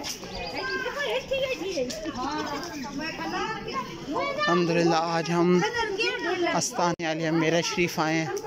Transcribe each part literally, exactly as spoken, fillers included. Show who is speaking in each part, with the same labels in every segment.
Speaker 1: अल्हम्दुलिल्लाह आज हम आस्ताने आलिया मेरा शरीफ आए हैं।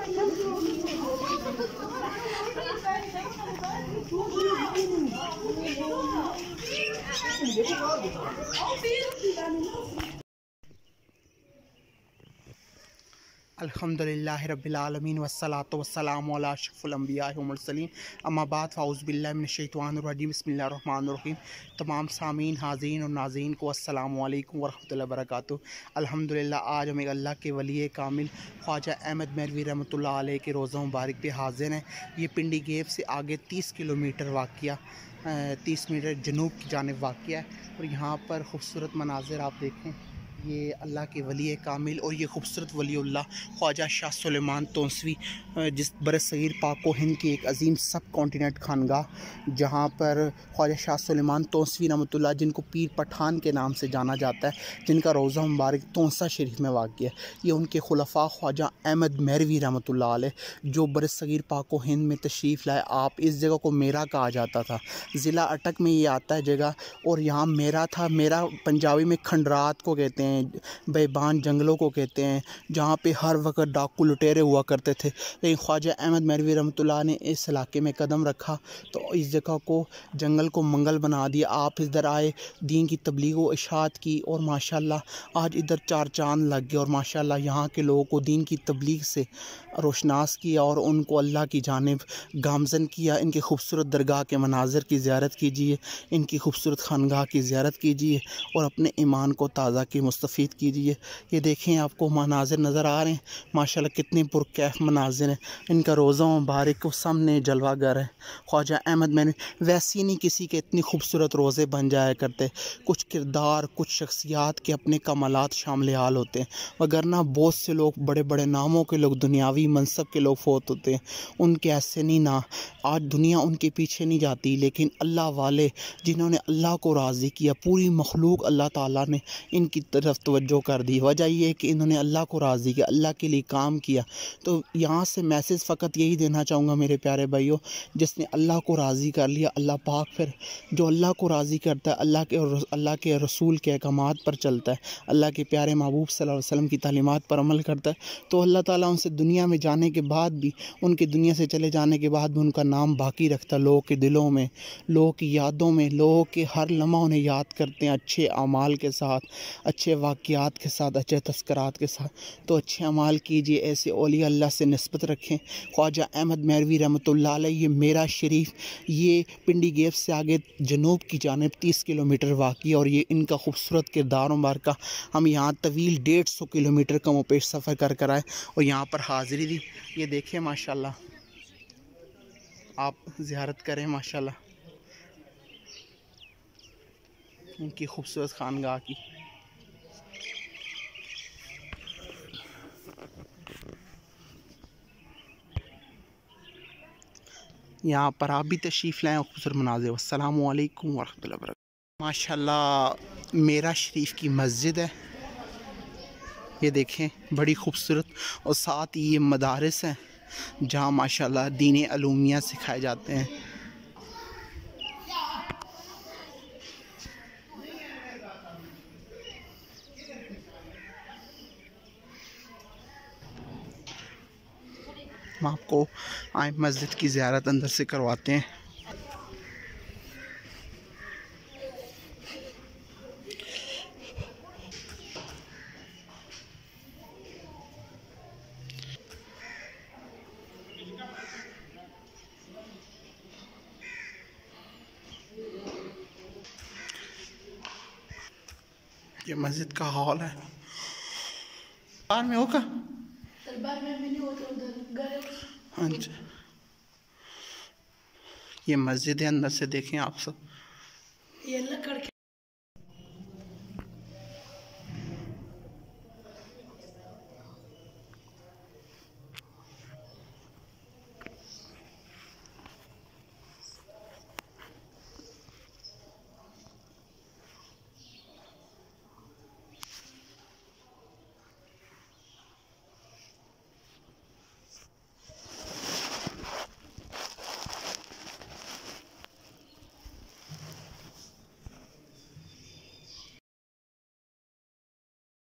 Speaker 1: अल्हम्दुलिल्लाहि रब्बिल आलमीन वस्सलातु वस्सलामु अला अशरफिल अंबिया वल मुरसलीन अम्मा बाद फ़ाऊज़ु बिल्लाहि मिनश शैतानिर रजीम बिस्मिल्लाहिर रहमानिर रहीम। तमाम सामीन हाज़रीन और नाज़रीन को अस्सलामु अलैकुम व रहमतुल्लाहि व बरकातुहू। अल्हम्दुलिल्लाह आज हम एक अल्लाह के वली कामिल ख्वाजा अहमद मेहरवी रहमतुल्लाह अलैह के रोज़ा मुबारक पे हाज़िर हैं। ये पिंडी गेट से आगे तीस किलोमीटर वाक़या तीस मीटर जनूब की जानिब वाक़या है और यहाँ पर खूबसूरत मनाज़िर आप देखें। ये अल्लाह के वली कामिल और ये खूबसूरत वलीउल्लाह ख्वाजा शाह सुलेमान तौंसवी जिस बरसग़ीर पाक व हिंद की एक अजीम सब कॉन्टिनेंट खानगाह जहाँ पर ख्वाजा शाह सुलेमान तौंसवी रहमतुल्लाह जिनको पीर पठान के नाम से जाना जाता है, जिनका रोज़ा मुबारक तौंसा शरीफ में वाक़ है। ये उनके खुलफ़ा ख्वाजा अहमद मेहरवी रहमतुल्लाह अलैह जो बरसग़ीर पाक व हिंद में तशरीफ़ लाए। आप इस जगह को मेरा कहा जाता था, ज़िला अटक में ये आता है जगह, और यहाँ मेरा था। मेरा पंजाबी में खंडरात को कहते हैं, बेबान जंगलों को कहते हैं, जहाँ पे हर वक्त डाकू लुटेरे हुआ करते थे। लेकिन ख्वाजा अहमद मेहरवी रहमतुल्लाह ने इस इलाके में कदम रखा तो इस जगह को जंगल को मंगल बना दिया। आप इधर आए, दीन की तबलीग व इशाअत की और माशाल्लाह आज इधर चार चांद लग गए और माशाल्लाह यहाँ के लोगों को दीन की तबलीग से रोशनास किया और उनको अल्लाह की जानिब गामज़न किया। इनके खूबसूरत दरगाह के मनाज़िर की ज़ियारत कीजिए, इनकी खूबसूरत खानगाह की ज़ियारत कीजिए और अपने ईमान को ताज़ा की मुस्तफ़ीद कीजिए। ये देखें आपको मनाज़िर नज़र आ रहे हैं, माशाल्लाह कितने पुरकैफ मनाज़िर हैं। इनका रोज़ा मुबारक को सामने जलवागर है। ख्वाजा अहमद मैंने वैसे नहीं किसी के इतनी खूबसूरत रोज़े बन जाया करते। कुछ किरदार, कुछ शख्सियात के अपने कमालात शामिल हाल होते हैं, वगरना बहुत से लोग बड़े बड़े नामों के लोग, दुनियावी मनसब के लोग फोत होते हैं। उनके ऐसे नहीं ना, आज दुनिया उनके पीछे नहीं जाती, लेकिन अल्लाह वाले जिन्होंने अल्लाह को राज़ी किया, पूरी मखलूक अल्लाह ताला ने इनकी तरफ तवज्जो कर दी। वजह यह है कि इन्होंने अल्लाह को राज़ी किया, अल्लाह के लिए काम किया। तो यहाँ से मैसेज फ़कत यही देना चाहूँगा मेरे प्यारे भाइयों, जिसने अल्लाह को राज़ी कर लिया, अल्लाह पाक फिर जो अल्लाह को राज़ी करता है, अल्लाह के और अल्लाह के रसूल के अहकामात पर चलता है, अल्लाह के प्यारे महबूब सल्लल्लाहु अलैहि वसल्लम की तालीमात पर अमल करता है, तो अल्लाह ताला उनसे दुनिया में जाने के बाद भी, उनकी दुनिया से चले जाने के बाद भी उनका नाम बाकी रखता है लोगों के दिलों में, लोगों की यादों में। लोगों के हर लम्हा उन्हें याद करते हैं अच्छे अमाल के साथ, अच्छे वाक़यात के साथ, अच्छे तस्करात के साथ। तो अच्छे अमाल कीजिए, ऐसे औलिया अल्लाह से निस्बत रखें। ख्वाजा अहमद मेहरवी रहमतुल्लाह अलैह ये मेरा शरीफ, ये पिंडी गेट से आगे जनूब की जानिब तीस किलोमीटर वाक़ई, और ये इनका खूबसूरत किरदार मुबारक। हम यहाँ तवील डेढ़ सौ किलोमीटर का मुपेश सफ़र कर कर आए और यहाँ पर हाज़िरी दी। ये देखें माशाल्लाह, आप ज़ियारत करें माशाल्लाह इनकी खूबसूरत खानगाह की। यहाँ पर आप भी तशरीफ़ लाएँ, खूबसूरत मनाज़िर। अस्सलामु अलैकुम व रहमतुल्लाहि व बरकातुहू। माशाल्लाह मेरा शरीफ की मस्जिद है, ये देखें बड़ी खूबसूरत, और साथ ही ये मदारिस हैं जहाँ माशाल्लाह दीन अलूमिया सिखाए जाते हैं। हम आपको आए मस्जिद की ज़ियारत अंदर से करवाते हैं। ये मस्जिद का हॉल है। बाहर में होगा, दरबार में भी नहीं होता उधर। हाँ जी, ये मस्जिद है, अंदर से देखें आप सब। ये लकड़